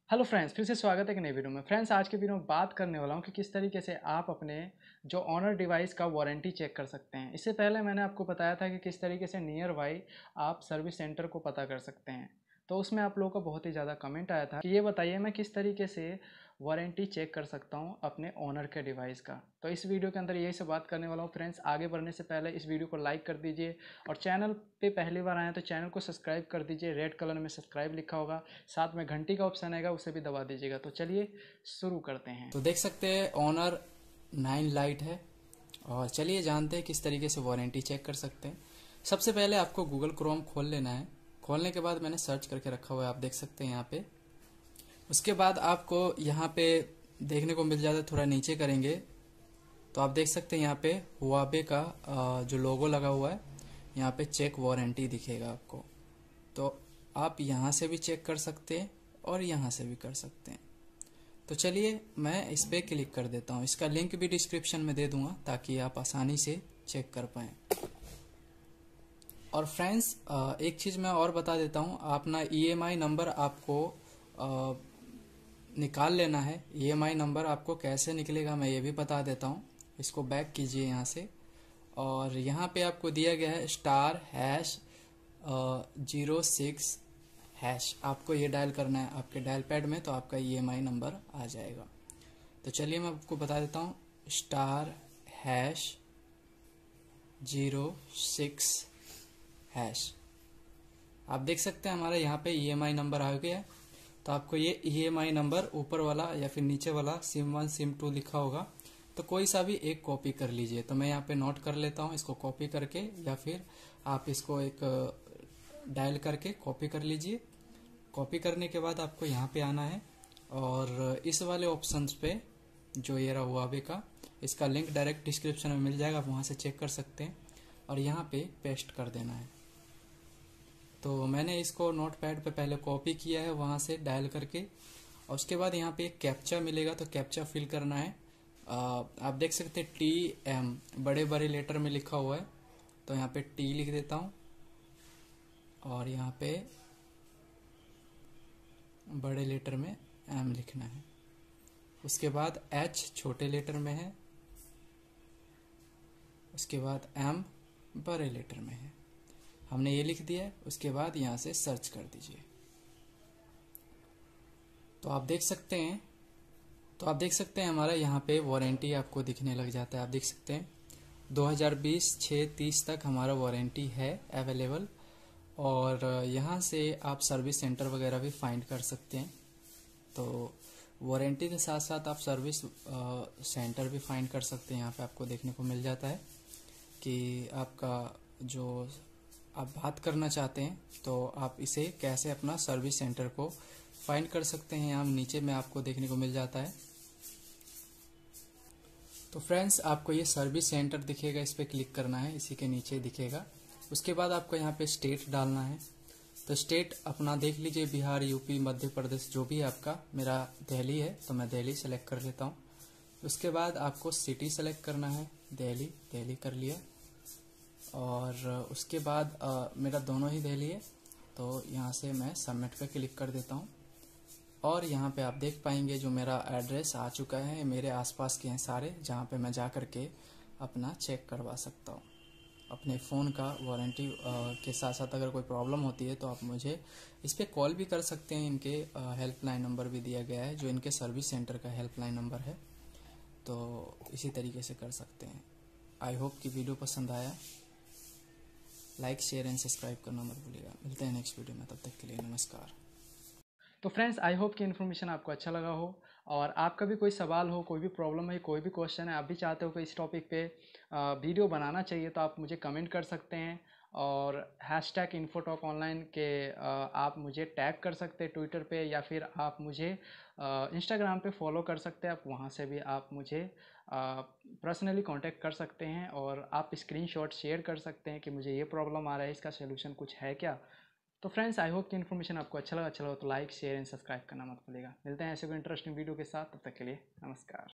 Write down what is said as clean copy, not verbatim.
Hello friends, फिर से स्वागत है एक नई वीडियो में। फ्रेंड्स, आज के वीडियो में बात करने वाला हूँ कि किस तरीके से आप अपने जो ऑनर डिवाइस का वारंटी चेक कर सकते हैं। इससे पहले मैंने आपको बताया था कि किस तरीके से नियर बाई आप सर्विस सेंटर को पता कर सकते हैं। तो उसमें आप लोगों का बहुत ही ज़्यादा कमेंट आया था कि ये बताइए मैं किस तरीके से वारंटी चेक कर सकता हूँ अपने ओनर के डिवाइस का। तो इस वीडियो के अंदर यही सब बात करने वाला हूँ। फ्रेंड्स, आगे बढ़ने से पहले इस वीडियो को लाइक कर दीजिए और चैनल पे पहली बार आए हैं तो चैनल को सब्सक्राइब कर दीजिए। रेड कलर में सब्सक्राइब लिखा होगा, साथ में घंटी का ऑप्शन आएगा, उसे भी दबा दीजिएगा। तो चलिए शुरू करते हैं। तो देख सकते हैं ऑनर 9 लाइट है। और चलिए जानते हैं किस तरीके से वारंटी चेक कर सकते हैं। सबसे पहले आपको गूगल क्रोम खोल लेना है। खोलने के बाद मैंने सर्च करके रखा हुआ है, आप देख सकते हैं यहाँ पे। उसके बाद आपको यहाँ पे देखने को मिल जाता है, थोड़ा नीचे करेंगे तो आप देख सकते हैं यहाँ पे हुआवे का जो लोगो लगा हुआ है, यहाँ पे चेक वारंटी दिखेगा आपको। तो आप यहाँ से भी चेक कर सकते हैं और यहाँ से भी कर सकते हैं। तो चलिए मैं इस पे क्लिक कर देता हूँ। इसका लिंक भी डिस्क्रिप्शन में दे दूंगा ताकि आप आसानी से चेक कर पाएं। और फ्रेंड्स, एक चीज़ मैं और बता देता हूँ, अपना ईएमआई नंबर आपको निकाल लेना है। ईएमआई नंबर आपको कैसे निकलेगा मैं ये भी बता देता हूँ। इसको बैक कीजिए यहाँ से और यहाँ पे आपको दिया गया है *#06#। आपको ये डायल करना है आपके डायल पैड में, तो आपका ईएमआई नंबर आ जाएगा। तो चलिए मैं आपको बता देता हूँ *#06#। आप देख सकते हैं हमारा यहाँ पे ईएमआई नंबर आ गया है। तो आपको ये ईएमआई नंबर ऊपर वाला या फिर नीचे वाला SIM1 SIM2 लिखा होगा, तो कोई सा भी एक कॉपी कर लीजिए। तो मैं यहाँ पे नोट कर लेता हूँ इसको कॉपी करके, या फिर आप इसको एक डायल करके कॉपी कर लीजिए। कॉपी करने के बाद आपको यहाँ पे आना है और इस वाले ऑप्शंस पे जो ये रहा हुआवे का, इसका लिंक डायरेक्ट डिस्क्रिप्शन में मिल जाएगा, आप वहाँ से चेक कर सकते हैं और यहाँ पे पेस्ट कर देना है। तो मैंने इसको नोटपैड पे पहले कॉपी किया है वहाँ से डायल करके, और उसके बाद यहाँ पे एक कैप्चा मिलेगा, तो कैप्चा फिल करना है। आप देख सकते हैं TM बड़े बड़े लेटर में लिखा हुआ है, तो यहाँ पे T लिख देता हूँ और यहाँ पे बड़े लेटर में M लिखना है। उसके बाद H छोटे लेटर में है, उसके बाद M बड़े लेटर में है। हमने ये लिख दिया है। उसके बाद यहाँ से सर्च कर दीजिए। तो आप देख सकते हैं हमारा यहाँ पे वारंटी आपको दिखने लग जाता है। आप देख सकते हैं 2020/6/30 तक हमारा वारंटी है अवेलेबल। और यहाँ से आप सर्विस सेंटर वगैरह भी फाइंड कर सकते हैं। तो वारंटी के साथ साथ आप सर्विस सेंटर भी फाइंड कर सकते हैं। यहाँ पे आपको देखने को मिल जाता है कि आपका जो आप बात करना चाहते हैं, तो आप इसे कैसे अपना सर्विस सेंटर को फाइंड कर सकते हैं। यहाँ नीचे में आपको देखने को मिल जाता है। तो फ्रेंड्स, आपको ये सर्विस सेंटर दिखेगा, इस पर क्लिक करना है, इसी के नीचे दिखेगा। उसके बाद आपको यहाँ पे स्टेट डालना है। तो स्टेट अपना देख लीजिए, बिहार, यूपी, मध्य प्रदेश, जो भी आपका। मेरा दिल्ली है तो मैं दिल्ली सेलेक्ट कर लेता हूँ। उसके बाद आपको सिटी सेलेक्ट करना है, दिल्ली कर लिया। और उसके बाद मेरा दोनों ही दिल्ली है, तो यहाँ से मैं सबमिट पे क्लिक कर देता हूँ। और यहाँ पे आप देख पाएंगे जो मेरा एड्रेस आ चुका है, मेरे आसपास के हैं सारे, जहाँ पे मैं जा करके अपना चेक करवा सकता हूँ अपने फ़ोन का वारंटी के साथ साथ। अगर कोई प्रॉब्लम होती है तो आप मुझे इस पर कॉल भी कर सकते हैं। इनके हेल्पलाइन नंबर भी दिया गया है, जो इनके सर्विस सेंटर का हेल्पलाइन नंबर है। तो इसी तरीके से कर सकते हैं। आई होप कि वीडियो पसंद आया। लाइक, शेयर एंड सब्सक्राइब करना मत भूलिएगा। मिलते हैं नेक्स्ट वीडियो में, तब तक के लिए नमस्कार। तो फ्रेंड्स, आई होप कि इन्फॉर्मेशन आपको अच्छा लगा हो। और आपका भी कोई सवाल हो, कोई भी प्रॉब्लम है, कोई भी क्वेश्चन है, आप भी चाहते हो कि इस टॉपिक पे वीडियो बनाना चाहिए, तो आप मुझे कमेंट कर सकते हैं। और #InfoTalkOnline के आप मुझे टैग कर सकते हैं ट्विटर पे, या फिर आप मुझे इंस्टाग्राम पे फॉलो कर सकते हैं। आप वहाँ से भी आप मुझे पर्सनली कांटेक्ट कर सकते हैं और आप स्क्रीनशॉट शेयर कर सकते हैं कि मुझे ये प्रॉब्लम आ रहा है, इसका सोल्यूशन कुछ है क्या। तो फ्रेंड्स, आई होप कि इन्फॉर्मेशन आपको अच्छा लगा तो लाइक, शेयर एंड सब्सक्राइब करना मत भूलिएगा। मिलते हैं ऐसे कोई इंटरेस्टिंग वीडियो के साथ, तब तक के लिए नमस्कार।